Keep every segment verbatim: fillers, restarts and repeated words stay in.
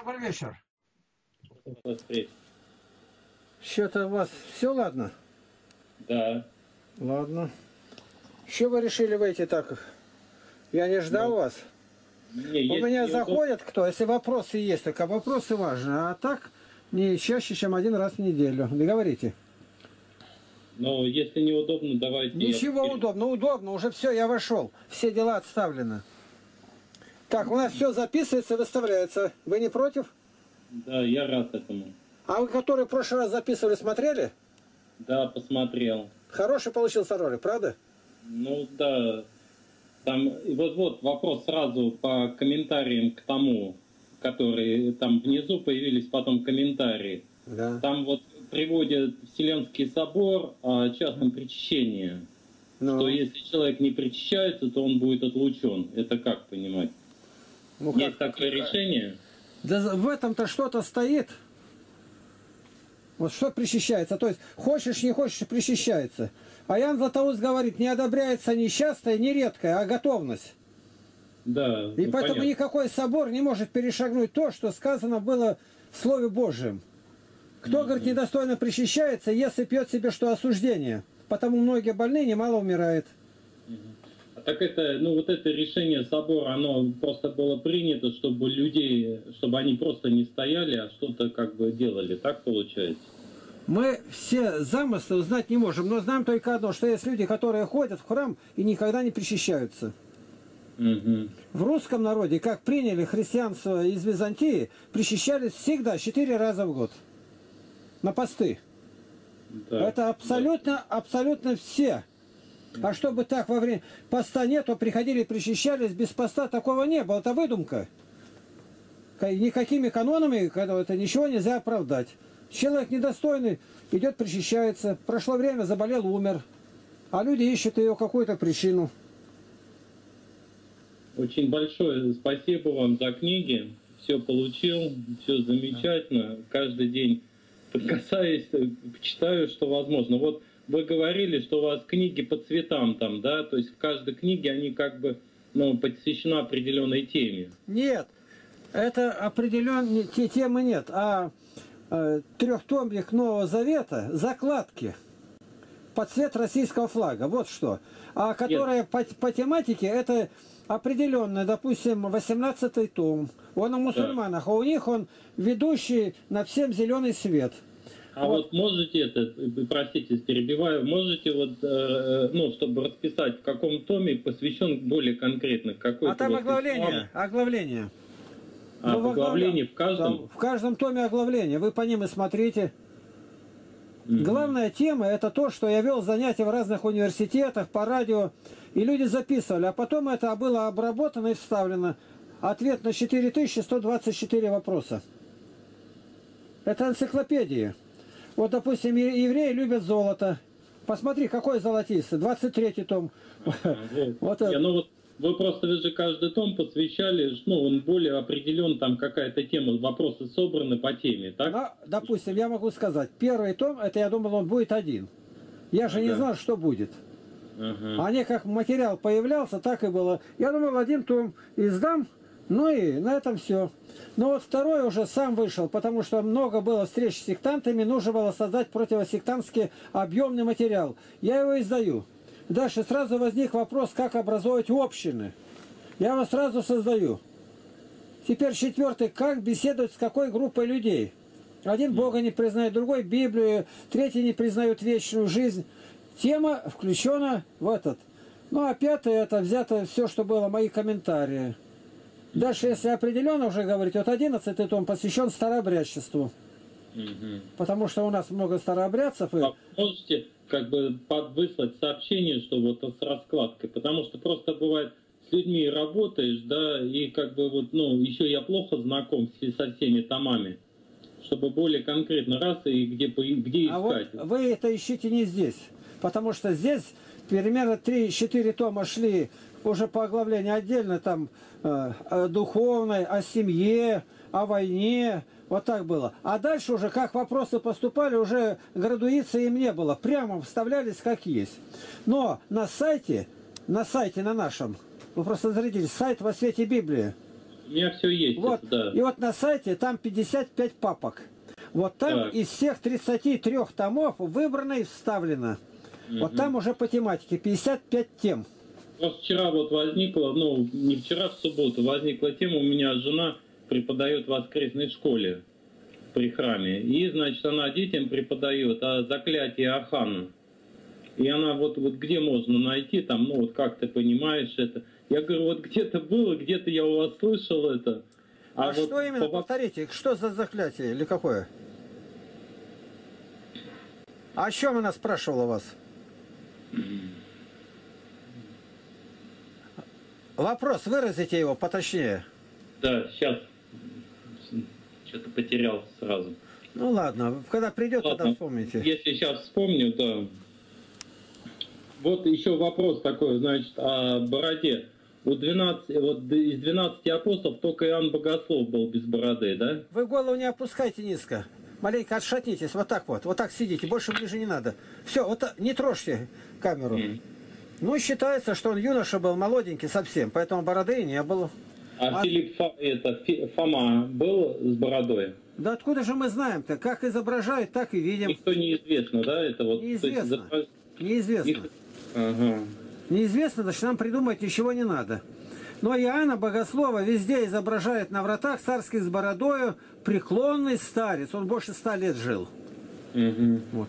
Добрый вечер. Что-то у вас все ладно? Да. Ладно. Что вы решили выйти так? Я не ждал ну, вас. Не, у меня заходят удоб... кто, если вопросы есть, только вопросы важны. А так не чаще, чем один раз в неделю. Договорите. Но если неудобно, давайте... Ничего я... удобно, удобно, уже все, я вошел. Все дела отставлены. Так, у нас все записывается, выставляется. Вы не против? Да, я рад этому. А вы, который в прошлый раз записывали, смотрели? Да, посмотрел. Хороший получился ролик, правда? Ну, да. Там, вот-вот, вопрос сразу по комментариям к тому, которые там внизу появились потом комментарии. Да. Там вот приводят Вселенский собор о частном причащении. Ну. Что если человек не причащается, то он будет отлучен. Это как понимать? Ну, Есть как? такое решение? Да в этом-то что-то стоит. Вот что причащается. То есть, хочешь, не хочешь, причащается. А Иоанн Златоуст говорит, не одобряется не частая, не редкая, а готовность. Да. И ну, поэтому понятно. Никакой собор не может перешагнуть то, что сказано было в Слове Божьем. Кто, mm-hmm. говорит, недостойно причащается, если пьет себе что осуждение. Потому многие больные немало умирают. Mm-hmm. А так это, ну вот это решение собора, оно просто было принято, чтобы людей, чтобы они просто не стояли, а что-то как бы делали. Так получается? Мы все замыслы узнать не можем, но знаем только одно, что есть люди, которые ходят в храм и никогда не причащаются. Угу. В русском народе, как приняли христианство из Византии, причащались всегда четыре раза в год. На посты. Да. Это абсолютно, да. абсолютно все. А чтобы так во время поста нет, то приходили, причащались, без поста такого не было. Это выдумка. Никакими канонами это ничего нельзя оправдать. Человек недостойный идет, причащается. Прошло время, заболел, умер. А люди ищут ее какую-то причину. Очень большое спасибо вам за книги. Все получил, все замечательно. Каждый день прикасаюсь, читаю, что возможно. Вот вы говорили, что у вас книги по цветам там, да? То есть в каждой книге они как бы ну, посвящены определенной теме. Нет, это определенные те темы нет, а э, трехтомник Нового Завета, закладки под цвет российского флага, вот что. А которая по, по тематике, это определенная, допустим, восемнадцатый том. Он о мусульманах, да. А у них он ведущий над всем зеленый свет. А вот, вот можете это, простите, перебиваю, можете вот, э, ну, чтобы расписать, в каком томе посвящен более конкретно какой-то... А там вот оглавление, ислам... оглавление. А, ну, оглавление в каждом? Да, в каждом томе оглавление, вы по ним и смотрите. Mm-hmm. Главная тема это то, что я вел занятия в разных университетах, по радио, и люди записывали, а потом это было обработано и вставлено. Ответ на четыре тысячи сто двадцать четыре вопроса. Это энциклопедия. Вот, допустим, евреи любят золото. Посмотри, какой золотистый. двадцать третий том. А, вот. Вот ну, вот вы просто вы же каждый том посвящали, ну, он более определен, там какая-то тема, вопросы собраны по теме, так? Ну, допустим, я могу сказать, первый том, это я думал, он будет один. Я же ага. не знал, что будет. Ага. А не как материал появлялся, так и было. Я думал, один том издам, ну и на этом все. Но вот второй уже сам вышел, потому что много было встреч с сектантами, нужно было создать противосектантский объемный материал. Я его издаю. Дальше сразу возник вопрос, как образовать общины. Я его сразу создаю. Теперь четвертый, как беседовать с какой группой людей. Один Бога не признает, другой Библию, третий не признают вечную жизнь. Тема включена в этот. Ну а пятый, это взято все, что было, мои комментарии. Дальше, если определенно уже говорить, вот одиннадцатый том посвящен старообрядчеству. Угу. Потому что у нас много старообрядцев. И... А можете как бы выслать сообщение, что вот с раскладкой, потому что просто бывает с людьми работаешь, да, и как бы вот, ну, еще я плохо знаком со всеми томами, чтобы более конкретно раз и где, где искать. А вот вы это ищите не здесь, потому что здесь примерно три-четыре тома шли уже по оглавлению отдельно, там э, о духовной, о семье, о войне, вот так было. А дальше уже, как вопросы поступали, уже градуации им не было, прямо вставлялись как есть. Но на сайте, на сайте на нашем, вы просто зарядили, сайт «Во свете Библии», У меня все есть. Вот. Это, да. И вот на сайте там пятьдесят пять папок. Вот там так. из всех тридцати трёх томов выбрано и вставлено. Угу. Вот там уже по тематике пятьдесят пять тем. Просто вчера вот возникла, ну, не вчера, в субботу, возникла тема, у меня жена преподает в воскресной школе при храме. И, значит, она детям преподает о заклятии Ахана. И она вот, вот где можно найти, там, ну, вот как ты понимаешь это. Я говорю, вот где-то было, где-то я у вас слышал это. А, а вот что именно, по... повторите, что за заклятие или какое? А о чем она спрашивала вас? Вопрос, выразите его поточнее. Да, сейчас. Что-то потерял сразу. Ну ладно, когда придет, ладно, тогда вспомните. Если сейчас вспомню, то... Вот еще вопрос такой, значит, о бороде. У двенадцати, вот из двенадцати апостолов только Иоанн Богослов был без бороды, да? Вы голову не опускайте низко. Маленько отшатнитесь, вот так вот. Вот так сидите, больше ближе не надо. Все, вот так, не трожьте камеру. Mm. Ну, считается, что он юноша был, молоденький совсем, поэтому бороды и не было. А, а... Филипп Фа... это, Фома был с бородой? Да откуда же мы знаем-то? Как изображают, так и видим. Никто неизвестно, да? Это вот, неизвестно. То есть, неизвестно. Их... Ага. Неизвестно, значит, нам придумать ничего не надо. Но Иоанна Богослова везде изображает на вратах царских с бородою преклонный старец. Он больше ста лет жил. Угу. Вот.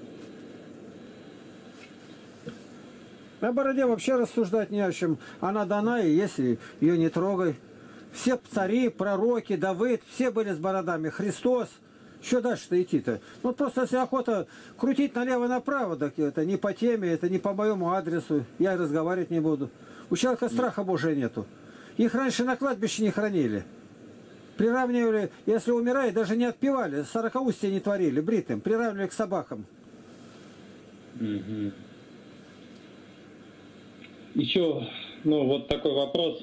О бороде вообще рассуждать не о чем. Она дана, и если ее не трогай. Все цари, пророки, Давыд, все были с бородами. Христос. Что дальше-то идти-то? Ну, просто если охота крутить налево-направо, так это не по теме, это не по моему адресу. Я и разговаривать не буду. У человека страха Божия нету. Их раньше на кладбище не хранили. Приравнивали, если умирает, даже не отпевали, сорокаустия не творили, бритым, приравнивали к собакам. Угу. Еще, ну, вот такой вопрос.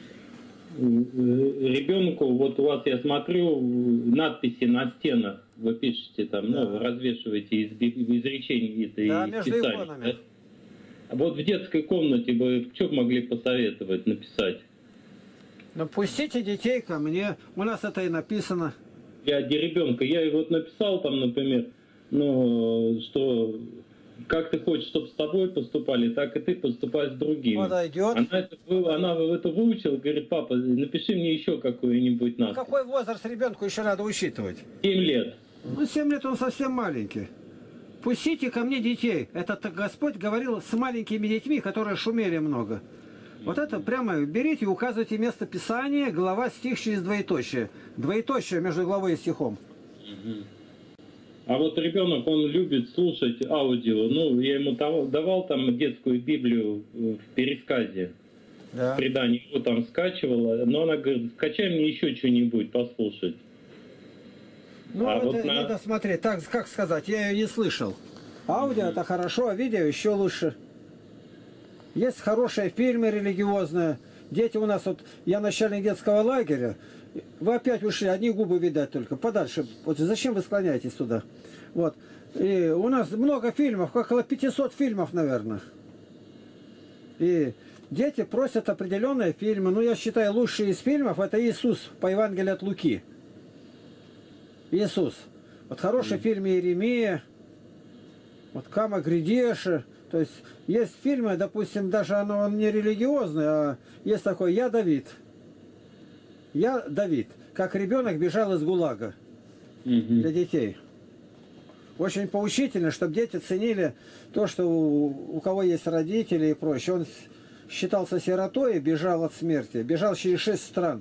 Ребенку, вот у вас, я смотрю, надписи на стенах вы пишете там, да. Ну, развешиваете из, из изречений это, да, из между писаний, иконами. да? А вот в детской комнате вы что могли посоветовать написать? Ну, пустите детей ко мне, у нас это и написано. Я для ребенка, я и вот написал там, например, ну, что как ты хочешь, чтобы с тобой поступали, так и ты поступай с другими. Подойдет. Она это, она это выучила, говорит, папа, напиши мне еще какую-нибудь надпись. Ну, какой возраст ребенку еще надо учитывать? Семь лет. Ну, семь лет он совсем маленький. Пустите ко мне детей. Это Господь говорил с маленькими детьми, которые шумели много. Вот это прямо берите и указывайте место Писания, глава, стих через двоеточие. Двоеточие между главой и стихом. А вот ребенок, он любит слушать аудио. Ну, я ему давал там детскую Библию в пересказе. Да. В предании его там скачивала. Но она говорит, скачай мне еще что-нибудь послушать. Ну, а это вот на... надо смотреть. Так, как сказать, я ее не слышал. Аудио это хорошо, а видео еще лучше. Есть хорошие фильмы религиозные. Дети у нас, вот, я начальник детского лагеря. Вы опять ушли, одни губы видать только. Подальше. Вот зачем вы склоняетесь туда? Вот. И у нас много фильмов, около пятисот фильмов, наверное. И дети просят определенные фильмы. Ну, я считаю, лучший из фильмов это Иисус по Евангелию от Луки. Иисус. Вот хороший mm. фильм Иеремия. Вот Кама Гридеши. То есть есть фильмы, допустим, даже оно он не религиозный, а есть такой «Я Давид». Я Давид. Как ребенок бежал из ГУЛАГа. Mm-hmm. Для детей. Очень поучительно, чтобы дети ценили то, что у, у кого есть родители и прочее. Он считался сиротой и бежал от смерти. Бежал через шесть стран.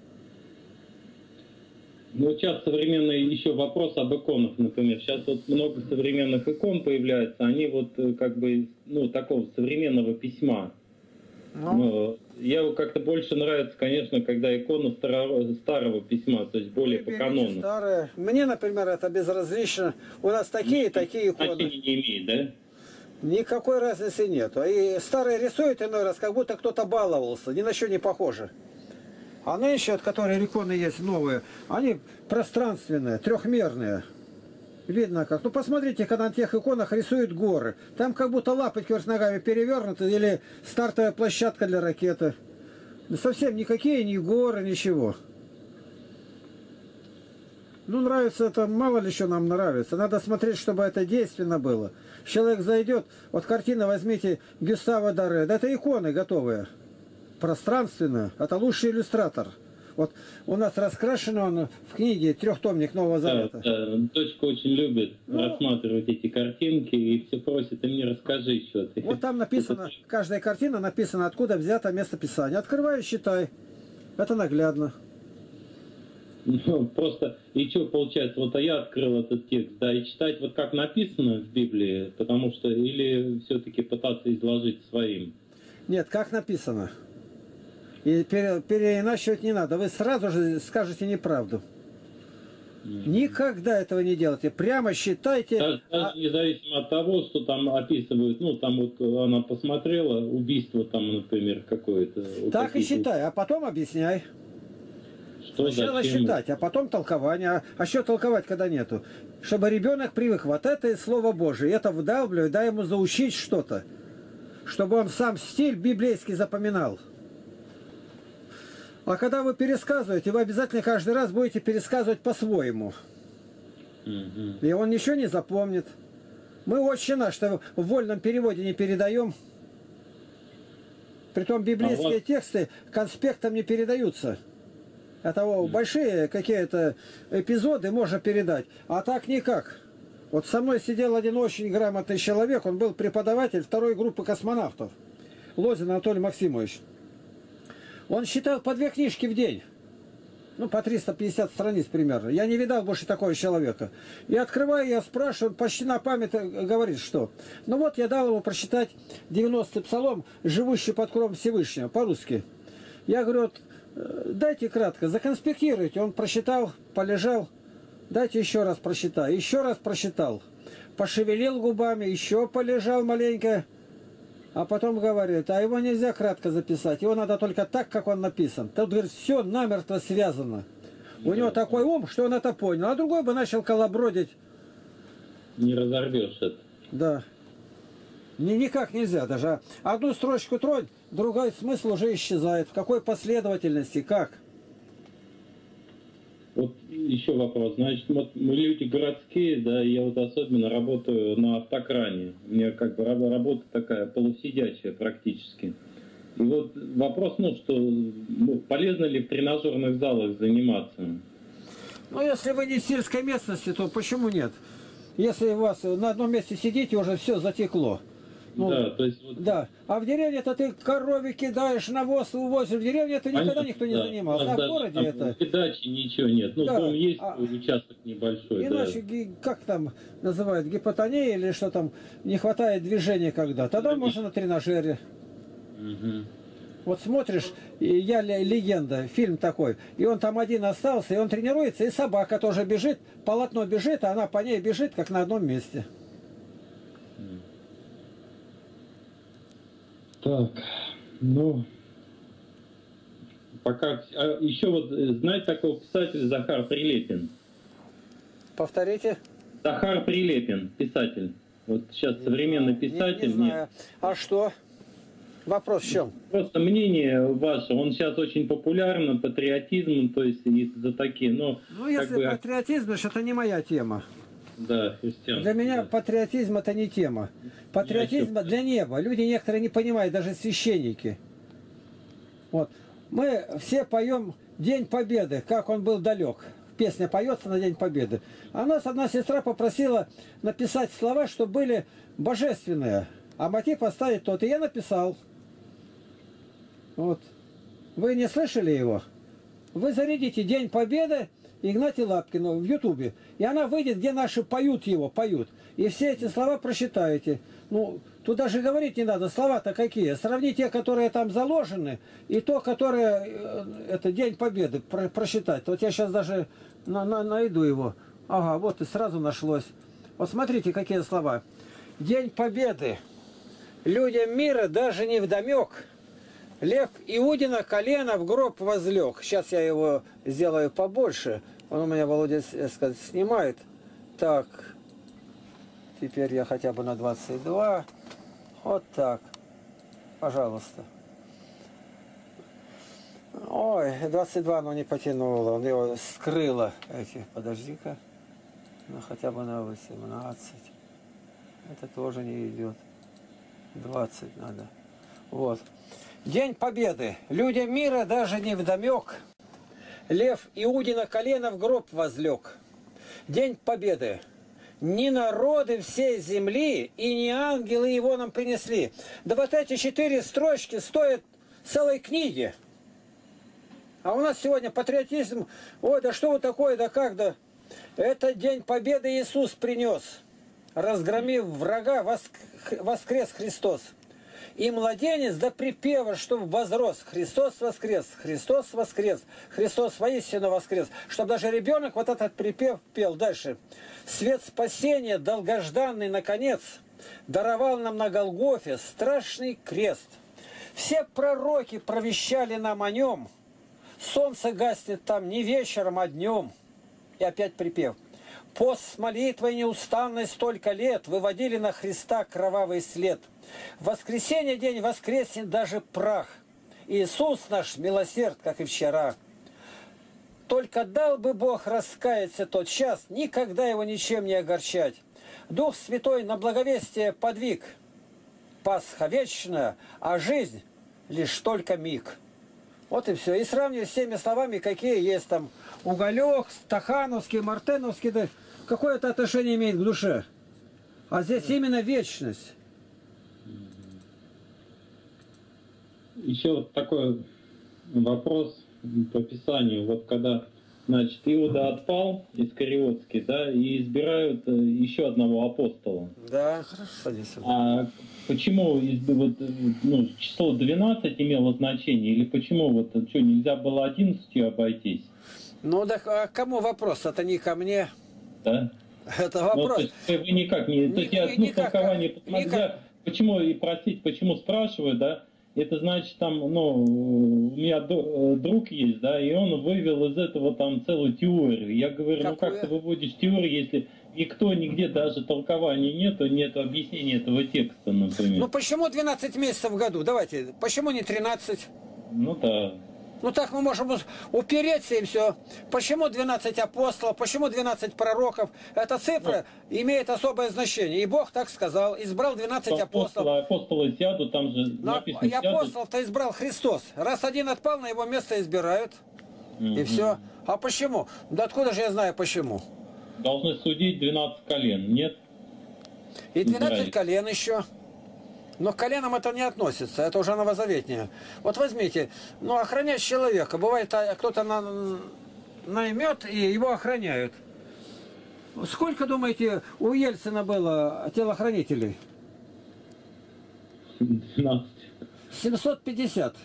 Ну, сейчас современный еще вопрос об иконах, например. Сейчас вот много современных икон появляется, они вот как бы, ну, такого современного письма. Ну, Но я как-то больше нравится, конечно, когда икона старого, старого письма, то есть более по канону. Старые. Мне, например, это безразлично. У нас такие и такие иконы. Значения не имеет, да? Никакой разницы нету. И старые рисуют иной раз, как будто кто-то баловался. Ни на что не похоже. А нынче, от которых иконы есть новые, они пространственные, трехмерные. Видно как. Ну посмотрите, когда на тех иконах рисуют горы. Там как будто лапы кверх ногами перевернуты или стартовая площадка для ракеты. Совсем никакие, ни горы, ничего. Ну, нравится это, мало ли что нам нравится. Надо смотреть, чтобы это действенно было. Человек зайдет, вот картина возьмите Гюстава Доре, да это иконы готовые. Пространственно, это лучший иллюстратор. Вот у нас раскрашен он в книге «Трехтомник Нового Завета». Да, да. Дочка очень любит ну, рассматривать эти картинки и все просит, ты мне расскажи еще. Вот там написано, каждая картина написана, откуда взято место Писания. Открывай и читай. Это наглядно. Ну, просто, и что получается, вот а я открыл этот текст, да, и читать вот как написано в Библии, потому что, или все-таки пытаться изложить своим? Нет, как написано. И пере, переиначивать не надо. Вы сразу же скажете неправду. Mm-hmm. Никогда этого не делайте. Прямо считайте... Даже, даже а... независимо от того, что там описывают, ну, там вот она посмотрела, убийство там, например, какое-то. Так и считай, а потом объясняй. Что, Сначала зачем? считать, а потом толкование. А, а что толковать, когда нету? Чтобы ребенок привык. Вот это и Слово Божие. Это вдавливай, дай ему заучить что-то. Чтобы он сам стиль библейский запоминал. А когда вы пересказываете, вы обязательно каждый раз будете пересказывать по-своему. Mm-hmm. И он ничего не запомнит. Мы «Отче наш» что в вольном переводе не передаем. Притом библейские а вот... тексты конспектом не передаются. Это mm-hmm. большие какие-то эпизоды можно передать. А так никак. Вот со мной сидел один очень грамотный человек. Он был преподаватель второй группы космонавтов. Лозин Анатолий Максимович. Он читал по две книжки в день. Ну, по триста пятьдесят страниц примерно. Я не видал больше такого человека. И открываю, я спрашиваю, он почти на память говорит, что... Ну вот, я дал ему прочитать девяностый псалом, живущий под кровом Всевышнего, по-русски. Я говорю, вот, дайте кратко, законспектируйте. Он прочитал, полежал. Дайте еще раз прочитай. Еще раз прочитал. Пошевелил губами, еще полежал маленько. А потом говорит, а его нельзя кратко записать, его надо только так, как он написан. Тут, говорит, все намертво связано. У да, него да. такой ум, что он это понял. А другой бы начал колобродить. Не разорвешь это. Да. Ни, никак нельзя даже. Одну строчку тронь, другой смысл уже исчезает. В какой последовательности, как? Вот еще вопрос. Значит, вот мы люди городские, да, я вот особенно работаю на автокране. У меня как бы работа такая полусидячая практически. И вот вопрос, ну, что ну, полезно ли в тренажерных залах заниматься? Ну, если вы не в сельской местности, то почему нет? Если у вас на одном месте сидите, уже все затекло. Ну, да, то есть... Вот... да. А в деревне-то ты корове кидаешь, навоз увозишь. В деревне это никогда Понятно, никто не да. занимался. А в городе там, это... В даче ничего нет. Ну, да. дом есть, а... участок небольшой. Иначе, да. как там называют, гипотония или что там, не хватает движения когда. Тогда да, можно на тренажере. Угу. Вот смотришь, «Я легенда», фильм такой, и он там один остался, и он тренируется, и собака тоже бежит, полотно бежит, а она по ней бежит, как на одном месте. Так, ну, пока... А еще вот, знаете такого писателя Захар Прилепин? Повторите. Захар Прилепин, писатель. Вот сейчас не современный знаю, писатель. Не, не знаю. А что? Вопрос в чем? Просто мнение ваше, он сейчас очень популярен, патриотизм, то есть за такие, но... Ну, если бы... патриотизм, значит, это не моя тема. Да, христианство. Для меня да. патриотизм это не тема. Патриотизм для неба. Люди некоторые не понимают, даже священники. Вот. Мы все поем День Победы, как он был далек. Песня поется на День Победы. А нас одна сестра попросила написать слова, что были божественные. А мотив поставить тот. И я написал. Вот. Вы не слышали его? Вы зарядите День Победы Игнатия Лапкина в Ютубе. И она выйдет, где наши поют его, поют. И все эти слова прочитаете. Ну, тут даже говорить не надо, слова-то какие. Сравни те, которые там заложены, и то, которое, это День Победы, про, прочитать. Вот я сейчас даже на, на, найду его. Ага, вот и сразу нашлось. Вот смотрите, какие слова. День Победы. Людям мира даже не вдомек. Лев Иудина колено в гроб возлег. Сейчас я его сделаю побольше. Он у меня, Володя, сказать, снимает. Так. Теперь я хотя бы на двадцать два. Вот так. Пожалуйста. Ой, двадцать два, но не потянуло. Он его скрыло. Эти, подожди-ка. Ну, хотя бы на восемнадцать. Это тоже не идет. двадцать надо. Вот. День Победы. Людям мира даже не вдомек. Лев Иудина колено в гроб возлег. День Победы. Не народы всей земли и не ангелы его нам принесли. Да вот эти четыре строчки стоят целой книги. А у нас сегодня патриотизм. Ой, да что вы такое, да как, да. Этот день Победы Иисус принес. Разгромив врага, воскрес Христос. И младенец до припева, чтобы возрос. Христос воскрес, Христос воскрес, Христос воистину воскрес. Чтобы даже ребенок вот этот припев пел дальше. Свет спасения, долгожданный наконец, даровал нам на Голгофе страшный крест. Все пророки провещали нам о нем. Солнце гаснет там не вечером, а днем. И опять припев. Пост с молитвой неустанной столько лет выводили на Христа кровавый след. В воскресенье день воскреснет даже прах. Иисус наш милосерд, как и вчера. Только дал бы Бог раскаяться тот час, никогда его ничем не огорчать. Дух Святой на благовестие подвиг. Пасха вечная, а жизнь лишь только миг. Вот и все. И сравнивать с теми словами, какие есть там уголек, стахановский, мартеновский, да какое это отношение имеет к душе. А здесь именно вечность. Еще вот такой вопрос по Писанию. Вот когда, значит, Иуда отпал, Искариотский, да, и избирают еще одного апостола. Да, хорошо, здесь. А почему вот, ну, число двенадцать имело значение? Или почему вот что, нельзя было одиннадцатью обойтись? Ну так а кому вопрос? Это не ко мне. Да? Это вопрос. Ну, то есть вы никак не... Ни, то есть я одно толкование посмотрел. Почему, и простите, почему спрашиваю, да? Это значит, там, ну, у меня друг есть, да, и он вывел из этого там целую теорию. Я говорю, Какую? ну как ты выводишь теорию, если никто, нигде даже толкования нету, нету объяснения этого текста, например. Ну почему двенадцать месяцев в году? Давайте, почему не тринадцать? Ну да. Ну так мы можем упереться и все. Почему двенадцать апостолов, почему двенадцать пророков? Эта цифра ну, имеет особое значение. И Бог так сказал, избрал двенадцать апостолов. Апостолы сядут, там же Но написано, и апостолов-то избрал Христос. Раз один отпал, на его место избирают. Mm-hmm. И все. А почему? Да откуда же я знаю почему? Должны судить двенадцать колен, нет? И двенадцать колен еще. Но к коленам это не относится, это уже новозаветнее. Вот возьмите, ну охранять человека, бывает кто-то на, наймет и его охраняют. Сколько, думаете, у Ельцина было телохранителей? двенадцать. семьсот пятьдесят.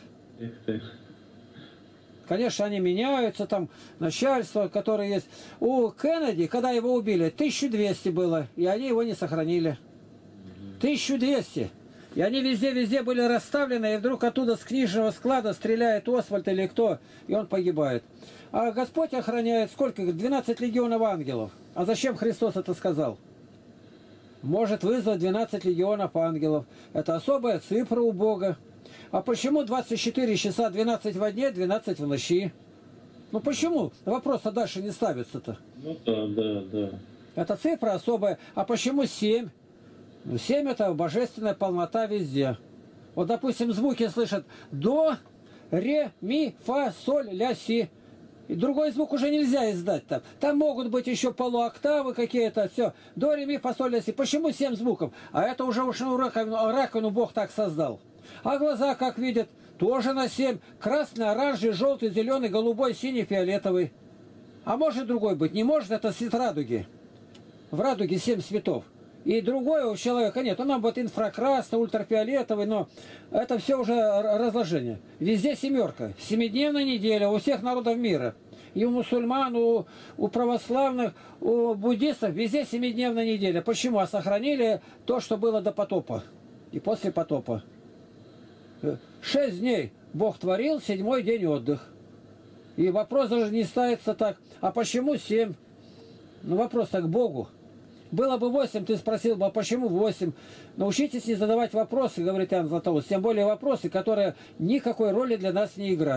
Конечно, они меняются, там начальство, которое есть. У Кеннеди, когда его убили, тысяча двести было, и они его не сохранили. тысяча двести. И они везде-везде были расставлены, и вдруг оттуда с книжного склада стреляет Освальд или кто, и он погибает. А Господь охраняет сколько? двенадцать легионов ангелов. А зачем Христос это сказал? Может вызвать двенадцать легионов ангелов. Это особая цифра у Бога. А почему двадцать четыре часа, двенадцать во дне, двенадцать в ночи? Ну почему? Вопрос-то дальше не ставится-то. Ну да, да, да. Это цифра особая. А почему семь? Семь – это божественная полнота везде. Вот, допустим, звуки слышат до, ре, ми, фа, соль, ля, си. И другой звук уже нельзя издать там. Там могут быть еще полуоктавы какие-то, все. До, ре, ми, фа, соль, ля, си. Почему семь звуков? А это уже ушную раковину, раковину Бог так создал. А глаза, как видят, тоже на семь. Красный, оранжевый, желтый, зеленый, голубой, синий, фиолетовый. А может другой быть? Не может, это цвет радуги. В радуге семь цветов. И другое у человека нет. Он будет инфракрасный, ультрафиолетовый, но это все уже разложение. Везде семерка. Семидневная неделя у всех народов мира. И у мусульман, у, у православных, у буддистов везде семидневная неделя. Почему? А сохранили то, что было до потопа и после потопа. Шесть дней Бог творил, седьмой день отдых. И вопрос даже не ставится так. А почему семь? Ну вопрос так к Богу. Было бы восемь, ты спросил бы, а почему восемь? Научитесь не задавать вопросы, говорит Иоанн Златоуст. Тем более вопросы, которые никакой роли для нас не играют.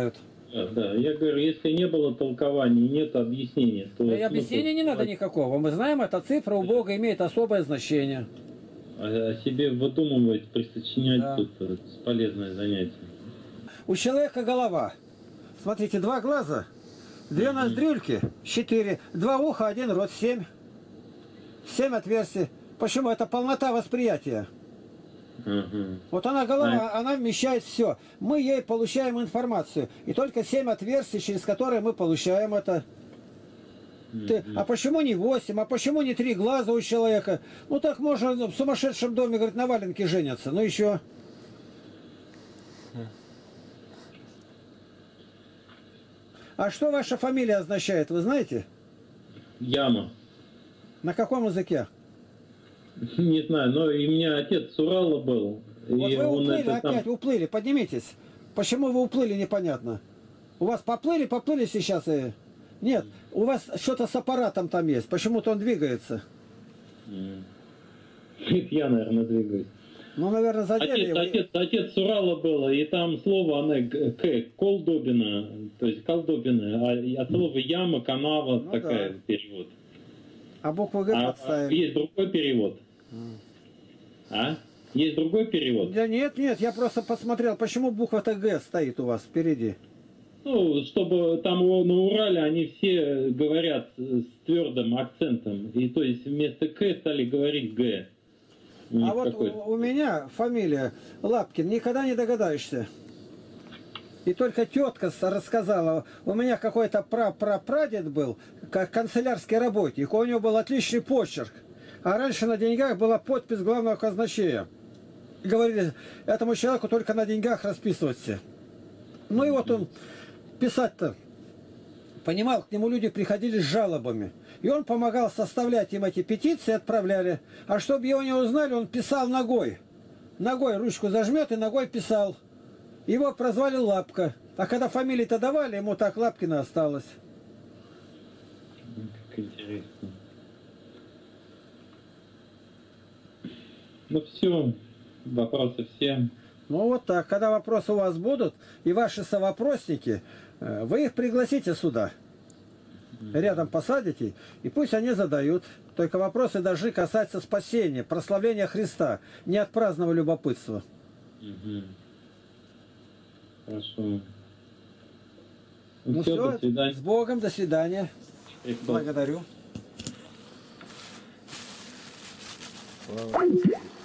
Да, да, я говорю, если не было толкования, нет объяснения, то... И объяснения не надо никакого. Мы знаем, эта цифра у Бога имеет особое значение. А о себе выдумывать, присочинять Да. тут бесполезное занятие. У человека голова. Смотрите, два глаза, две ноздрюльки, четыре, два уха, один рот, семь. Семь отверстий. Почему? Это полнота восприятия. Угу. Вот она голова, она вмещает все. Мы ей получаем информацию. И только семь отверстий, через которые мы получаем это. Ты, а почему не восемь? А почему не три глаза у человека? Ну так можно в сумасшедшем доме, говорит, на валенке женятся. Ну еще. А что ваша фамилия означает, вы знаете? Яма. На каком языке? Не знаю, но и у меня отец с Урала был. Вот и вы он уплыли, это опять там... уплыли, поднимитесь. Почему вы уплыли, непонятно. У вас поплыли, поплыли сейчас и... Нет, у вас что-то с аппаратом там есть, почему-то он двигается. Я, наверное, двигаюсь. Ну, наверное, задели Отец, его. отец, отец с Урала было, и там слово, оно к, колдобина, то есть колдобина, а от слова яма, канава, Ну, такая да. перевод. А букву Г А, а подставили. есть другой перевод? А? Есть другой перевод? Да нет, нет, я просто посмотрел, почему буква-то Г стоит у вас впереди. Ну, чтобы там у- на Урале они все говорят с твердым акцентом. И то есть вместо К стали говорить Г. У них А вот такой- у, у меня фамилия Лапкин, никогда не догадаешься. И только тетка с- рассказала, у меня какой-то пра-пра-прадед был, как канцелярский работник, у него был отличный почерк. А раньше на деньгах была подпись главного казначея. И говорили, этому человеку только на деньгах расписываться. Ну и вот он писать-то понимал, к нему люди приходили с жалобами. И он помогал составлять им эти петиции, отправляли. А чтобы его не узнали, он писал ногой. Ногой ручку зажмет и ногой писал. Его прозвали Лапка. А когда фамилии-то давали, ему так Лапкина осталось. Как интересно. Ну все, вопросы все. Ну вот так. Когда вопросы у вас будут, и ваши совопросники, э, вы их пригласите сюда. Рядом посадите, и пусть они задают. Только вопросы должны касаться спасения, прославления Христа, не от праздного любопытства. Угу. Хорошо. Ну, Ну все, все, до свидания. с Богом, до свидания. Христос. Благодарю. Слава Отцу.